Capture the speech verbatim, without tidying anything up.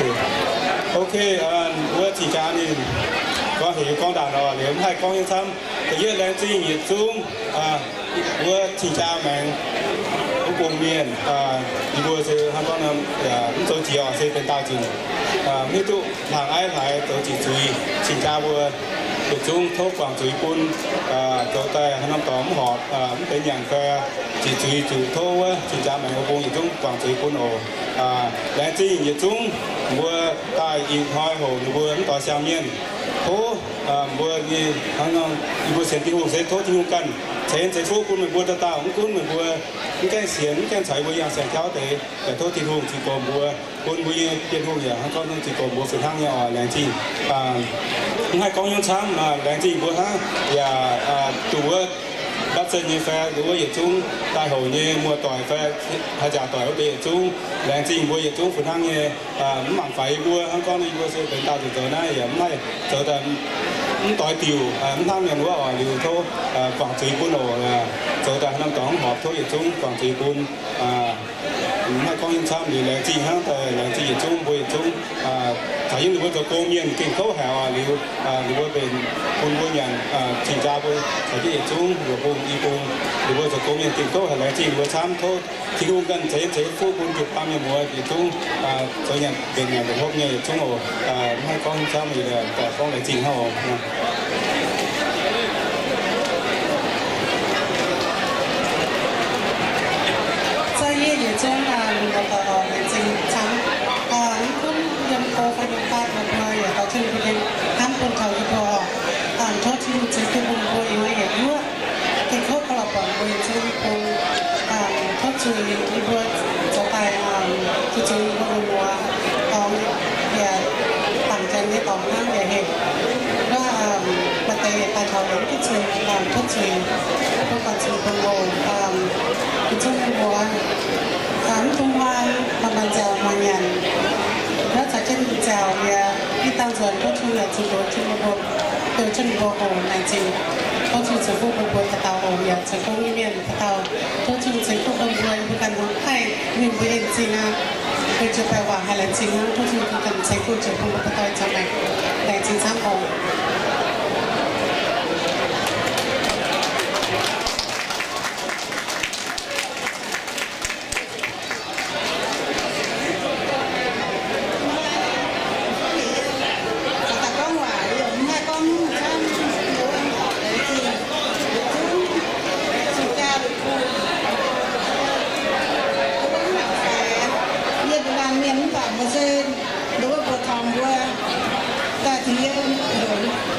ok vừa chỉ cha thì có hiểu con đàn rồi nếu hai con yên tâm thì giờ lên chi nhiệt xuống vừa chỉ cha mình cũng cùng miền đi vừa sẽ hai con em cũng tôi chỉ ở sẽเป็นตาจริงnhư tụ hàng ai phải tôi chỉ chú ý chỉ cha vừa được chung thốt quảng chú ý quân tôi tại hai năm tóm họ cũng tới nhận về chỉ chú ý chủ thô chỉ cha mình có cùng chung quảng chú ý quân ổ lên chi nhiệt xuống vừa tại yên hai hồ vừa cũng tỏ sao miền thô vừa như hàng năm vừa xem tiếng hùng sẽ thốt tiếng hùng cần thế sẽ số quân mình vừa ta tạo cũng quân mình vừa cái xiên cái sải vừa yang sẽ theo để để thốt tiếng hùng chỉ còn vừa quân vừa tiếng hùng vậy con chỉ còn vừa sự thăng nhỏ lên chi hai con nhân sáng mà lên chi vừa ha và tụ bắt chân như phe đối với chúng đại hội như mua tỏi phe hay giả tỏi ở bên chúng lên chi vừa chúng phần thăng như mảng phải vừa hai con đi vừa sẽ đến ta từ từ này hôm nay trở thành tỏi tiêu hôm thăng nhà nữa ở điều thô quảng trị quân ổ trở thành năm toán họp thô chúng quảng trị quân hai con nhân sáng thì lên chi ha tại lên chi chúng vừa chúng thấy những người cho công nhân kinh khấu hào liệu liệu bên quân quân nhận chỉ ra với thấy cái chúng rồi quân đi quân liệu cho công nhân kinh khấu hào lại chỉ vừa tham thôi thì cũng cần thấy thấy phu quân chụp ba mươi mùa thì chúng cho nhận bên nhà được hôm nay chúng hồ hai con sao thì là con lại chỉ hào 也真啊，那个呃，眼睛长啊，你看人高发育大了嘛，也到这里边，他们头一个啊，他听这个不会因为也多，给เขาก็เราบอกว่าจะมีคนอ่าเขาช่วยที่ว่าจะไปอ่าที่จะมีคนว่าตอนอย่าต่างกันในตอนนั้นอย่าเห็นว่าปัจจัยการเขาอย่างที่ช่วยการทดช่วยพวกการช่วยคนโง่อ่าที่ช่วยคนว่าkhám thông hoa mà bàn chào mà nhận nó sẽ trên chào nhà đi tăng dần có chung là chỉ đối trên một bộ từ chân bộ hồ này chỉ có chung chỉ phụ một bộ tàu hồ nhà chỉ có nguyên miền tàu có chung chỉ phụ đồng người với cần hướng hay mình với em chỉ là với chưa phải hòa hay là chính có chung cần chỉ phụ chỉ phụ một tàu cho này để chính xác hồ đối với bộ thòng của ta thì